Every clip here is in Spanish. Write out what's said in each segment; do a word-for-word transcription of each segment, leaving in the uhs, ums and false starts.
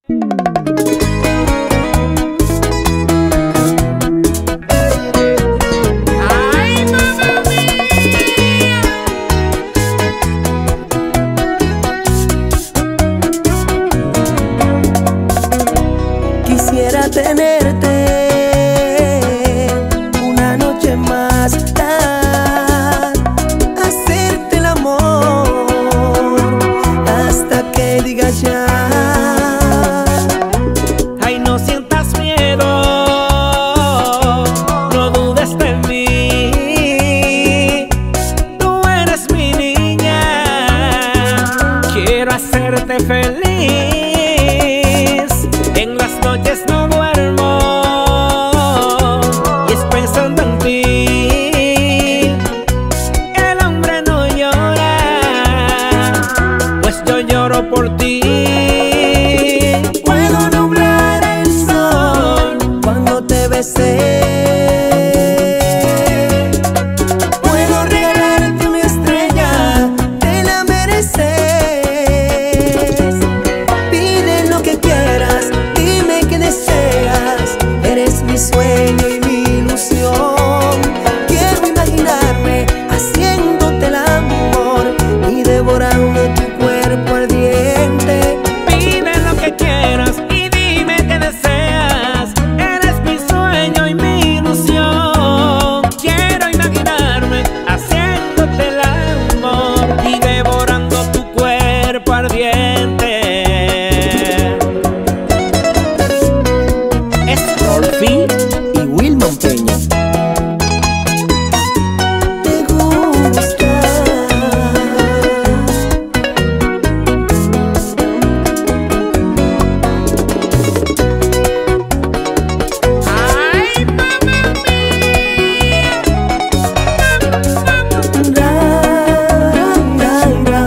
Quisiera tenerte una noche más, ah, hacerte el amor hasta que digas ya. Ay, no sientas miedo, no dudes de mí. Tú eres mi niña, quiero hacerte feliz. En las noches no duermo y es pensando en ti. El hombre no llora, pues yo lloro por ti. Puedo nublar el sol cuando te besé. Puedo regalarte una estrella, te la mereces. Pide lo que quieras, dime qué deseas. Eres mi sueño y mi ilusión. Quiero imaginarme haciéndote el amor y devorando tu cuerpo ardiente. Pide lo que quieras y dime qué deseas. Eres mi sueño y mi ilusión. Quiero imaginarme haciéndote el amor y devorando tu cuerpo ardiente. Es Rolfi y Wilman Peña. ¿Te gusta? Ay, mamá mía. Ra, ra, ra.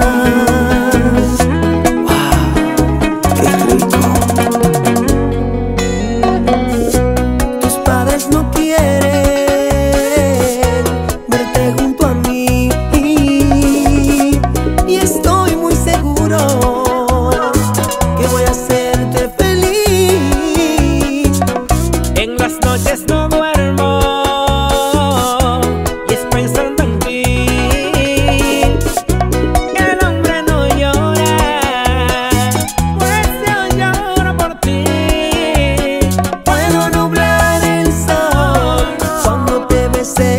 Wow, qué rico. Tus padres no quieren verte junto a mí y estoy muy seguro que voy a hacerte feliz. En las noches no duermo y es pensando en ti. El hombre no llora, pues yo lloro por ti. Puedo nublar el sol cuando te besé.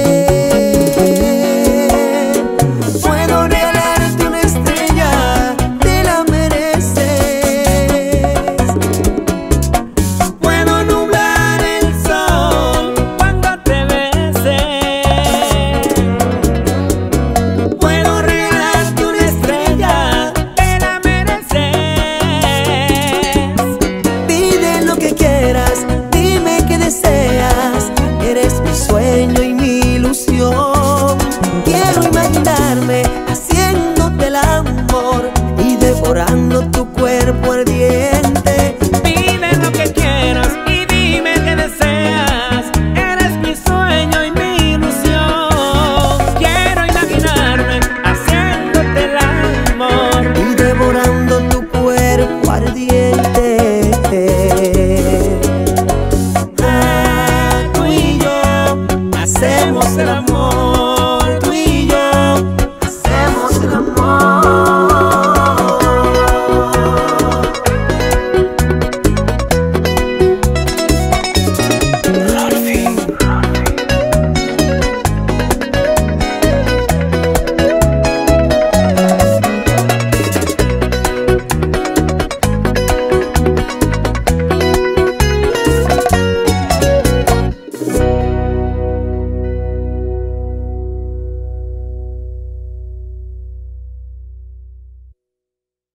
Puedo regalarte una estrella, te la mereces. Puedo nublar el sol cuando te bese. Puedo regalarte una estrella, te la mereces. Pide lo que quieras, dime qué deseas. Eres mi sueño y mi ilusión. Quiero imaginarme haciéndote el amor y devorando tu cuerpo ardiente. Pide lo que quieras y dime qué deseas. Eres mi sueño y mi ilusión. Quiero imaginarme haciéndote el amor. Y devorando tu cuerpo ardiente.